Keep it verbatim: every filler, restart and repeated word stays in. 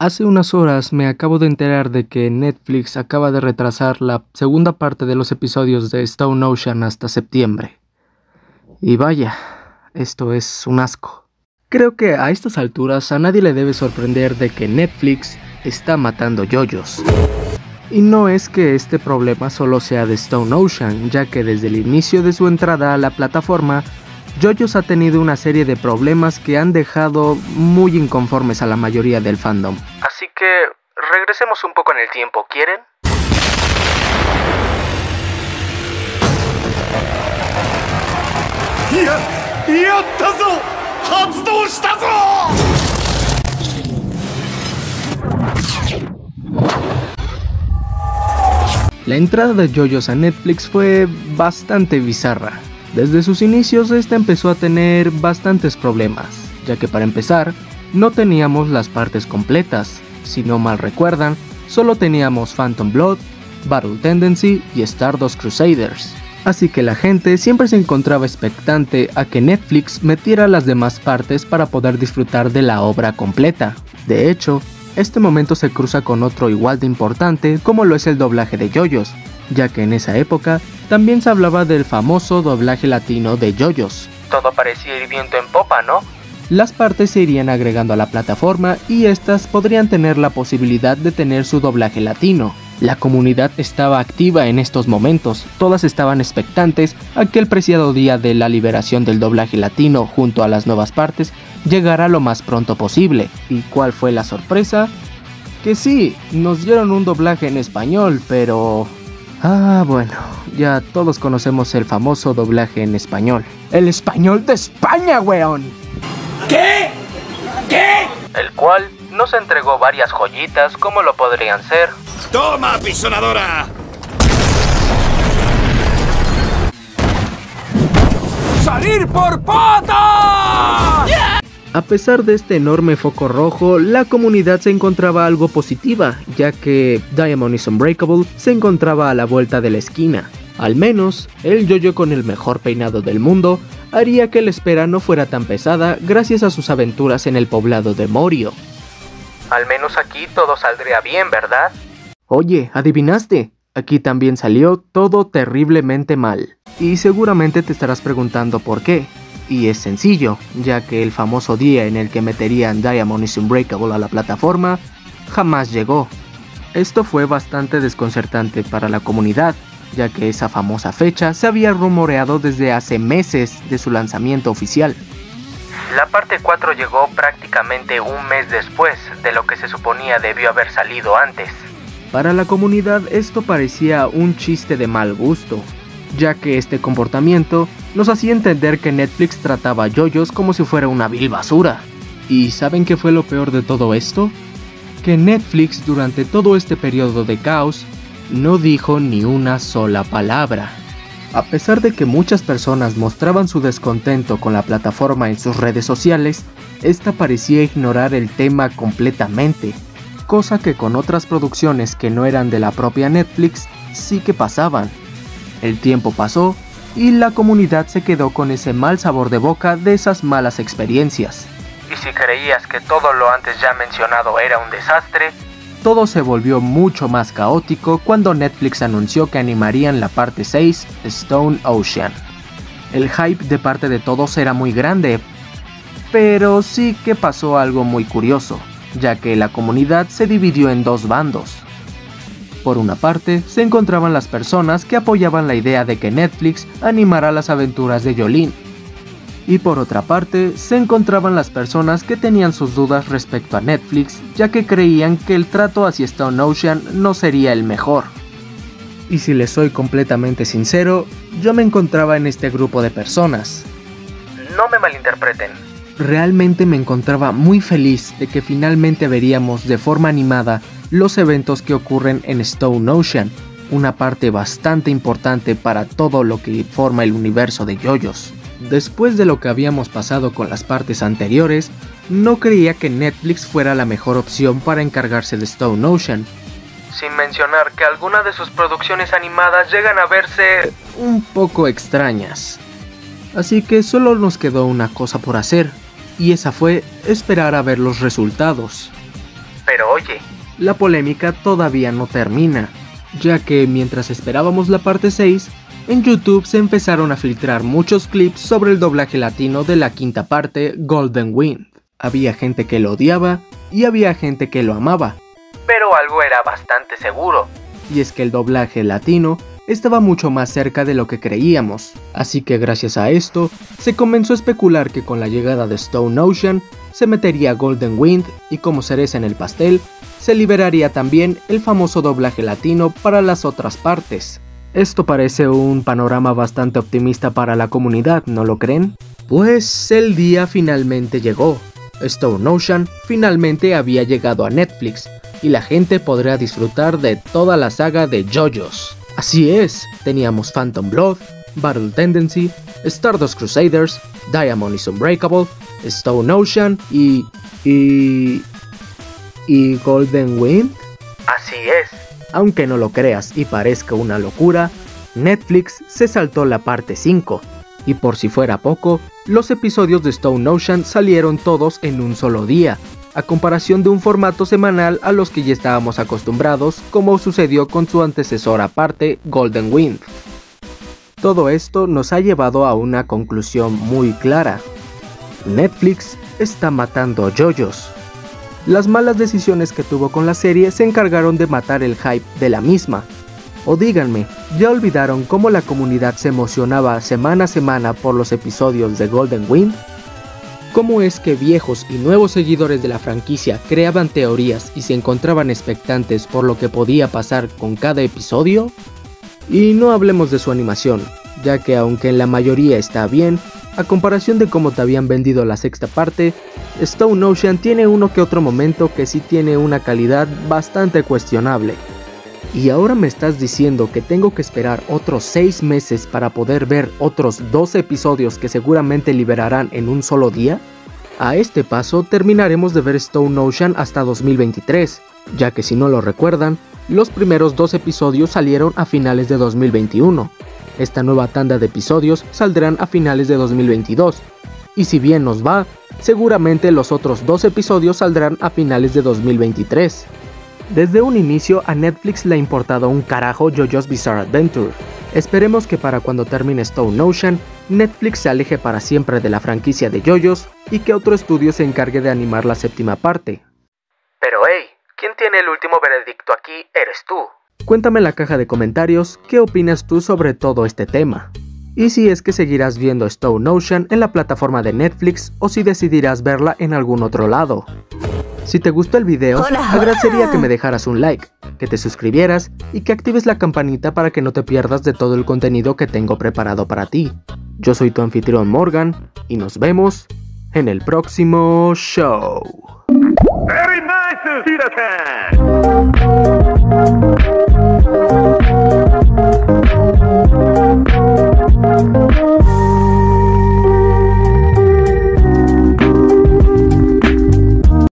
Hace unas horas me acabo de enterar de que Netflix acaba de retrasar la segunda parte de los episodios de Stone Ocean hasta septiembre. Y vaya, esto es un asco. Creo que a estas alturas a nadie le debe sorprender de que Netflix está matando yoyos. Y no es que este problema solo sea de Stone Ocean, ya que desde el inicio de su entrada a la plataforma, JoJo's ha tenido una serie de problemas que han dejado muy inconformes a la mayoría del fandom. Así que regresemos un poco en el tiempo, ¿quieren? La entrada de JoJo's a Netflix fue bastante bizarra. Desde sus inicios, esta empezó a tener bastantes problemas, ya que para empezar, no teníamos las partes completas. Si no mal recuerdan, solo teníamos Phantom Blood, Battle Tendency y Stardust Crusaders. Así que la gente siempre se encontraba expectante a que Netflix metiera las demás partes para poder disfrutar de la obra completa. De hecho, este momento se cruza con otro igual de importante como lo es el doblaje de JoJo's, ya que en esa época también se hablaba del famoso doblaje latino de JoJo's. Todo parecía ir viento en popa, ¿no? Las partes se irían agregando a la plataforma y estas podrían tener la posibilidad de tener su doblaje latino. La comunidad estaba activa en estos momentos, todas estaban expectantes a que el preciado día de la liberación del doblaje latino junto a las nuevas partes llegara lo más pronto posible. ¿Y cuál fue la sorpresa? Que sí, nos dieron un doblaje en español, pero... Ah, bueno, ya todos conocemos el famoso doblaje en español. ¡El español de España, weón! ¿Qué? ¿Qué? El cual nos entregó varias joyitas como lo podrían ser... ¡Toma, pisonadora! ¡Salir por patas! ¡Yeah! A pesar de este enorme foco rojo, la comunidad se encontraba algo positiva, ya que Diamond is Unbreakable se encontraba a la vuelta de la esquina. Al menos, el JoJo con el mejor peinado del mundo haría que la espera no fuera tan pesada gracias a sus aventuras en el poblado de Morio. Al menos aquí todo saldría bien, ¿verdad? Oye, ¿adivinaste? Aquí también salió todo terriblemente mal. Y seguramente te estarás preguntando por qué. Y es sencillo, ya que el famoso día en el que meterían Diamond is Unbreakable a la plataforma jamás llegó. Esto fue bastante desconcertante para la comunidad, ya que esa famosa fecha se había rumoreado desde hace meses de su lanzamiento oficial. La parte cuatro llegó prácticamente un mes después de lo que se suponía debió haber salido antes. Para la comunidad esto parecía un chiste de mal gusto, ya que este comportamiento nos hacía entender que Netflix trataba a JoJo's como si fuera una vil basura. ¿Y saben qué fue lo peor de todo esto? Que Netflix durante todo este periodo de caos no dijo ni una sola palabra. A pesar de que muchas personas mostraban su descontento con la plataforma en sus redes sociales, esta parecía ignorar el tema completamente, cosa que con otras producciones que no eran de la propia Netflix sí que pasaban. El tiempo pasó y la comunidad se quedó con ese mal sabor de boca de esas malas experiencias. Y si creías que todo lo antes ya mencionado era un desastre, todo se volvió mucho más caótico cuando Netflix anunció que animarían la parte seis, Stone Ocean. El hype de parte de todos era muy grande, pero sí que pasó algo muy curioso, ya que la comunidad se dividió en dos bandos. Por una parte, se encontraban las personas que apoyaban la idea de que Netflix animara las aventuras de Jolyne. Y por otra parte, se encontraban las personas que tenían sus dudas respecto a Netflix, ya que creían que el trato hacia Stone Ocean no sería el mejor. Y si les soy completamente sincero, yo me encontraba en este grupo de personas. No me malinterpreten. Realmente me encontraba muy feliz de que finalmente veríamos de forma animada los eventos que ocurren en Stone Ocean, una parte bastante importante para todo lo que forma el universo de JoJo's. Después de lo que habíamos pasado con las partes anteriores, no creía que Netflix fuera la mejor opción para encargarse de Stone Ocean. Sin mencionar que algunas de sus producciones animadas llegan a verse un poco extrañas. Así que solo nos quedó una cosa por hacer, y esa fue esperar a ver los resultados. Pero oye, la polémica todavía no termina, ya que mientras esperábamos la parte seis, en YouTube se empezaron a filtrar muchos clips sobre el doblaje latino de la quinta parte, Golden Wind. Había gente que lo odiaba y había gente que lo amaba, pero algo era bastante seguro, y es que el doblaje latino estaba mucho más cerca de lo que creíamos, así que gracias a esto, se comenzó a especular que con la llegada de Stone Ocean, se metería Golden Wind y como cereza en el pastel, se liberaría también el famoso doblaje latino para las otras partes. Esto parece un panorama bastante optimista para la comunidad, ¿no lo creen? Pues el día finalmente llegó. Stone Ocean finalmente había llegado a Netflix, y la gente podrá disfrutar de toda la saga de JoJo's. Así es, teníamos Phantom Blood, Battle Tendency, Stardust Crusaders, Diamond is Unbreakable, Stone Ocean y... y... ¿y Golden Wind? Así es. Aunque no lo creas y parezca una locura, Netflix se saltó la parte cinco, y por si fuera poco, los episodios de Stone Ocean salieron todos en un solo día, a comparación de un formato semanal a los que ya estábamos acostumbrados, como sucedió con su antecesora parte, Golden Wind. Todo esto nos ha llevado a una conclusión muy clara. Netflix está matando JoJo's. Las malas decisiones que tuvo con la serie se encargaron de matar el hype de la misma. O díganme, ¿ya olvidaron cómo la comunidad se emocionaba semana a semana por los episodios de Golden Wind? ¿Cómo es que viejos y nuevos seguidores de la franquicia creaban teorías y se encontraban expectantes por lo que podía pasar con cada episodio? Y no hablemos de su animación, ya que aunque en la mayoría está bien, a comparación de cómo te habían vendido la sexta parte, Stone Ocean tiene uno que otro momento que sí tiene una calidad bastante cuestionable. ¿Y ahora me estás diciendo que tengo que esperar otros seis meses para poder ver otros doce episodios que seguramente liberarán en un solo día? A este paso terminaremos de ver Stone Ocean hasta dos mil veintitrés, ya que si no lo recuerdan, los primeros dos episodios salieron a finales de dos mil veintiuno. Esta nueva tanda de episodios saldrán a finales de dos mil veintidós, y si bien nos va, seguramente los otros dos episodios saldrán a finales de dos mil veintitrés. Desde un inicio a Netflix le ha importado un carajo JoJo's Bizarre Adventure. Esperemos que para cuando termine Stone Ocean, Netflix se aleje para siempre de la franquicia de JoJo's y que otro estudio se encargue de animar la séptima parte. Pero hey, ¿quién tiene el último veredicto aquí? Eres tú. Cuéntame en la caja de comentarios qué opinas tú sobre todo este tema. Y si es que seguirás viendo Stone Ocean en la plataforma de Netflix o si decidirás verla en algún otro lado. Si te gustó el video, agradecería que me dejaras un like, que te suscribieras y que actives la campanita para que no te pierdas de todo el contenido que tengo preparado para ti. Yo soy tu anfitrión Morgan y nos vemos en el próximo show. Very nice, Peter Pan.